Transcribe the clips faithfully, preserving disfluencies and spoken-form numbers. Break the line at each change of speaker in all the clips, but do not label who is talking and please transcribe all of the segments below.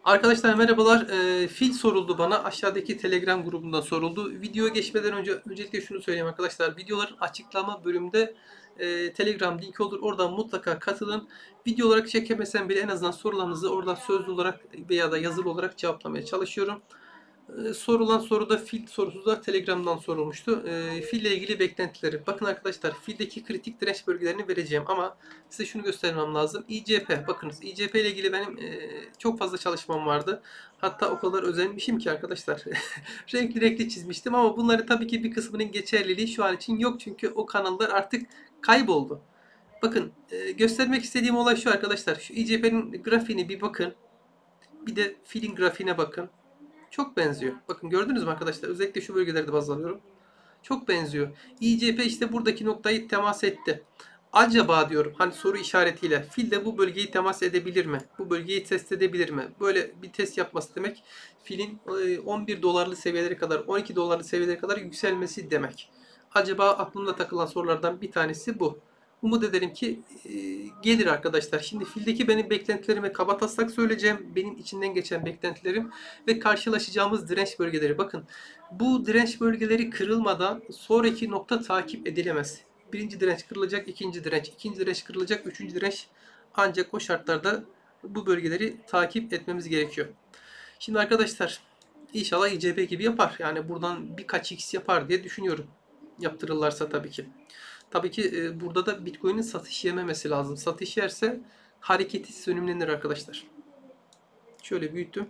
Arkadaşlar merhabalar. Ee, fil soruldu bana. Aşağıdaki Telegram grubundan soruldu. Videoya geçmeden önce öncelikle şunu söyleyeyim arkadaşlar. Videoların açıklama bölümünde e, Telegram linki olur. Oradan mutlaka katılın. Video olarak çekemesem bile en azından sorularınızı oradan sözlü olarak veya da yazılı olarak cevaplamaya çalışıyorum. Ee, sorulan soruda fil sorusu da Telegram'dan sorulmuştu. Ee, fille ilgili beklentileri. Bakın arkadaşlar fildeki kritik direnç bölgelerini vereceğim ama size şunu göstermem lazım. İ C P bakınız İ C P ile ilgili benim e, çok fazla çalışmam vardı. Hatta o kadar özenmişim ki arkadaşlar renkli renkli çizmiştim ama bunları tabii ki bir kısmının geçerliliği şu an için yok. Çünkü o kanallar artık kayboldu. Bakın e, göstermek istediğim olay şu arkadaşlar. Şu İ C P'nin grafiğini bir bakın. Bir de filin grafiğine bakın. Çok benziyor. Bakın gördünüz mü arkadaşlar? Özellikle şu bölgelerde baz alıyorum. Çok benziyor. İ C P işte buradaki noktayı temas etti. Acaba diyorum hani soru işaretiyle fil de bu bölgeyi temas edebilir mi? Bu bölgeyi test edebilir mi? Böyle bir test yapması demek filin on bir dolarlı seviyelere kadar on iki dolarlı seviyelere kadar yükselmesi demek. Acaba aklımda takılan sorulardan bir tanesi bu. Umut ederim ki e, gelir arkadaşlar. Şimdi fildeki benim beklentilerimi kabataslak söyleyeceğim. Benim içinden geçen beklentilerim ve karşılaşacağımız direnç bölgeleri. Bakın bu direnç bölgeleri kırılmadan sonraki nokta takip edilemez. Birinci direnç kırılacak, ikinci direnç, ikinci direnç kırılacak, üçüncü direnç ancak o şartlarda bu bölgeleri takip etmemiz gerekiyor. Şimdi arkadaşlar inşallah İ C P gibi yapar. Yani buradan birkaç x yapar diye düşünüyorum. Yaptırırlarsa tabii ki. Tabii ki e, burada da Bitcoin'in satış yememesi lazım. Satış yerse hareketi sönümlenir arkadaşlar. Şöyle büyüttüm.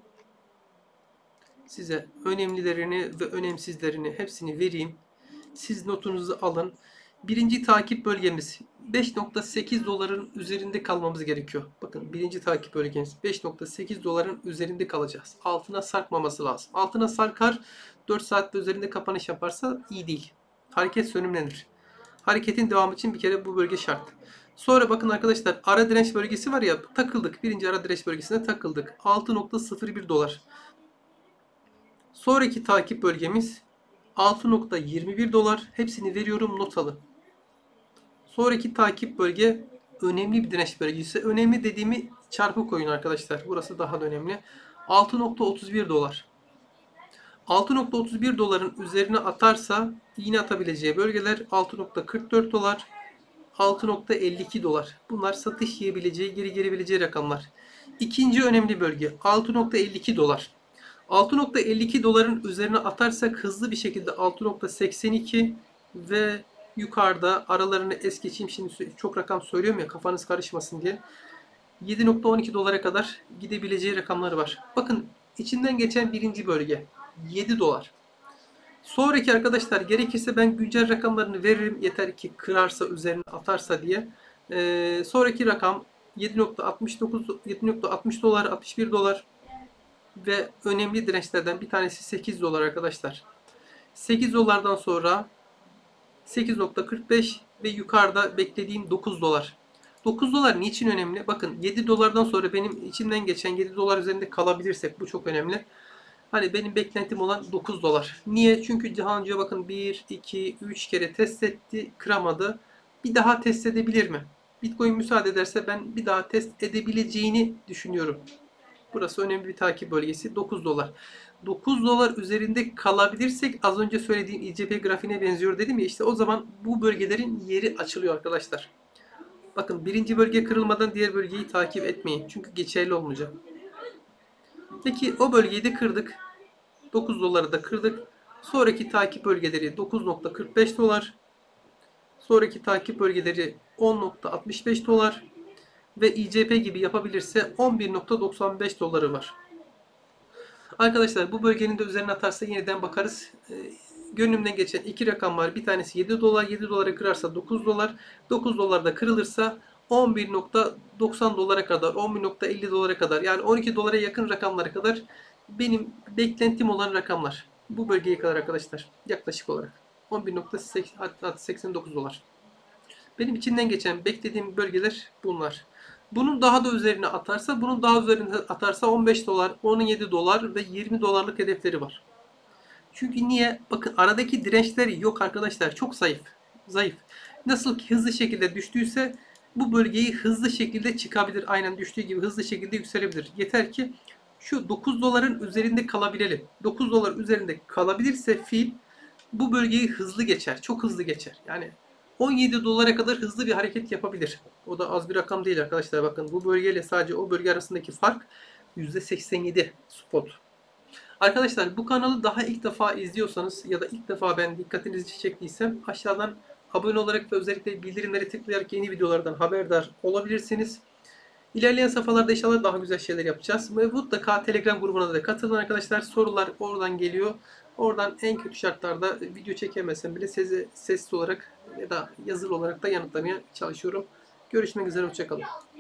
Size önemlilerini ve önemsizlerini hepsini vereyim. Siz notunuzu alın. Birinci takip bölgemiz beş nokta sekiz doların üzerinde kalmamız gerekiyor. Bakın birinci takip bölgemiz beş nokta sekiz doların üzerinde kalacağız. Altına sarkmaması lazım. Altına sarkar dört saatte üzerinde kapanış yaparsa iyi değil. Hareket sönümlenir. Hareketin devamı için bir kere bu bölge şart. Sonra bakın arkadaşlar ara direnç bölgesi var ya takıldık. Birinci ara direnç bölgesine takıldık. altı nokta sıfır bir dolar. Sonraki takip bölgemiz altı nokta yirmi bir dolar. Hepsini veriyorum not alın. Sonraki takip bölge önemli bir direnç bölgesi. Önemli dediğimi çarpı koyun arkadaşlar. Burası daha da önemli. altı nokta otuz bir dolar. altı nokta otuz bir doların üzerine atarsa yine atabileceği bölgeler altı nokta kırk dört dolar, altı nokta elli iki dolar. Bunlar satış yiyebileceği, geri gelebileceği rakamlar. İkinci önemli bölge altı nokta elli iki dolar. altı nokta elli iki doların üzerine atarsak hızlı bir şekilde altı nokta seksen iki ve yukarıda aralarını es geçeyim. Şimdi çok rakam söylüyorum ya kafanız karışmasın diye. yedi nokta on iki dolara kadar gidebileceği rakamları var. Bakın içinden geçen birinci bölge yedi dolar. Sonraki arkadaşlar gerekirse ben güncel rakamlarını veririm. Yeter ki kırarsa üzerine atarsa diye. Ee, sonraki rakam yedi nokta altmış dokuz yedi nokta altmış dolar altmış bir dolar ve önemli dirençlerden bir tanesi sekiz dolar arkadaşlar. sekiz dolardan sonra sekiz nokta kırk beş ve yukarıda beklediğim dokuz dolar. dokuz dolar niçin önemli? Bakın yedi dolardan sonra benim içimden geçen yedi dolar üzerinde kalabilirsek bu çok önemli. Hani benim beklentim olan dokuz dolar. Niye? Çünkü daha önce bakın bir, iki, üç kere test etti, kıramadı. Bir daha test edebilir mi? Bitcoin müsaade ederse ben bir daha test edebileceğini düşünüyorum. Burası önemli bir takip bölgesi. dokuz dolar. dokuz dolar üzerinde kalabilirsek az önce söylediğim İ C P grafiğine benziyor dedim ya işte o zaman bu bölgelerin yeri açılıyor arkadaşlar. Bakın birinci bölge kırılmadan diğer bölgeyi takip etmeyin. Çünkü geçerli olmayacak. Peki o bölgeyi de kırdık. dokuz doları da kırdık. Sonraki takip bölgeleri dokuz nokta kırk beş dolar. Sonraki takip bölgeleri on nokta altmış beş dolar. Ve İ C P gibi yapabilirse on bir nokta doksan beş doları var. Arkadaşlar bu bölgenin de üzerine atarsa yeniden bakarız. E, gönlümden geçen iki rakam var. Bir tanesi yedi dolar. yedi doları kırarsa dokuz dolar. dokuz dolar da kırılırsa on bir nokta doksan dolara kadar, on bir nokta elli dolara kadar yani on iki dolara yakın rakamlara kadar benim beklentim olan rakamlar. Bu bölgeye kadar arkadaşlar yaklaşık olarak on bir nokta seksen dokuz dolar. Benim içinden geçen beklediğim bölgeler bunlar. Bunun daha da üzerine atarsa, bunun daha üzerine atarsa on beş dolar, on yedi dolar ve yirmi dolarlık hedefleri var. Çünkü niye? Bakın aradaki dirençler yok arkadaşlar. Çok zayıf. Zayıf. Nasıl ki hızlı şekilde düştüyse bu bölgeyi hızlı şekilde çıkabilir. Aynen düştüğü gibi hızlı şekilde yükselebilir. Yeter ki şu dokuz doların üzerinde kalabilelim. dokuz dolar üzerinde kalabilirse fil bu bölgeyi hızlı geçer. Çok hızlı geçer. Yani on yedi dolara kadar hızlı bir hareket yapabilir. O da az bir rakam değil arkadaşlar. Bakın bu bölgeyle sadece o bölge arasındaki fark yüzde seksen yedi spot. Arkadaşlar bu kanalı daha ilk defa izliyorsanız ya da ilk defa ben dikkatinizi çektiysem aşağıdan abone olarak ve özellikle bildirimleri tıklayarak yeni videolardan haberdar olabilirsiniz. İlerleyen safhalarda inşallah daha güzel şeyler yapacağız. Ve mutlaka Telegram grubuna da katılın arkadaşlar. Sorular oradan geliyor. Oradan en kötü şartlarda video çekemesem bile sesi, sesli olarak ya da yazılı olarak da yanıtlamaya çalışıyorum. Görüşmek üzere, hoşçakalın.